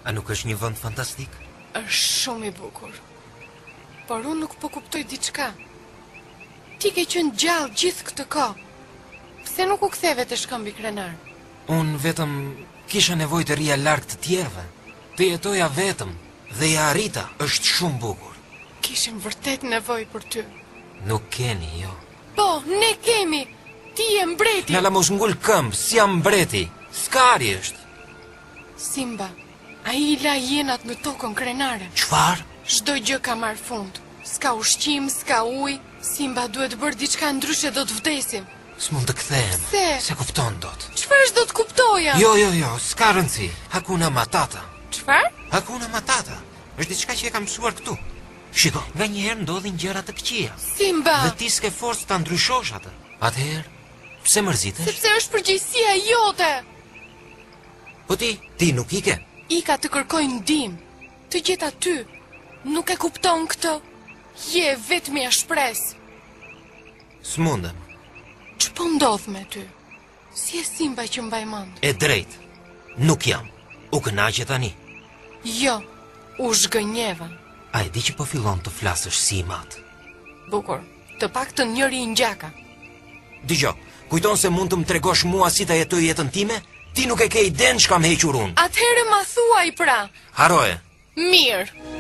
A nuk është një vend fantastik? Është shumë i bukur. Por unë nuk po kuptoj diçka. Ti ke qenë gjallë gjithë këtë kohë. Pse nuk u ktheve të shkëmbi krenar? Unë vetëm kisha nevojë të rija larg të tjerëve. Të jetoja vetëm dhe ja arrita, është shumë bukur. Kishim vërtet nevojë për ty. Nuk keni, jo. Po, ne kemi. Ti je mbreti. Nala mos ngull këmbë, si jam mbreti. Skari është. Simba, ai i la jenat në tokën krenare. Çfarë? Çdo gjë ka marrë fund. S'ka ushqim, s'ka ujë. Simba duhet bërë diçka ndryshe, do të vdesim. S'mund të kthehem. Se? Se kupton dot. Çfarë do të kuptoja? Jo, s'ka rëndësi. Hakuna Matata. Çfarë? Hakuna Matata. Është diçka që e kam mësuar këtu. Shiko, nga njëherë ndodhin gjëra të këqija. Simba! Dhe ti s'ke forcë ta ndryshosh atë. Atëherë, pse mërzitesh? Sepse është përgjegjësia jote. Po ti nuk i ke. Ika të kërkoj ndihmë. Të gjet aty. Nuk e kupton këtë. Je vetëm shpresë. S'mundem. Ç'po ndodh me ty? Si e Simba që mbaj mend? E drejt. Nuk jam. U kënaqe tani. Jo, u zhgënjeva. A e di që po fillon të flasësh si i mat? Bukur, të paktën njëri i ngjaka. Dgjoj, kujton se mund të më tregosh mua si ta jetoj jetën time? Ti nuk e ke iden ç'kam hequr unë. Atëherë ma thuaj pra. Haroje. Mirë.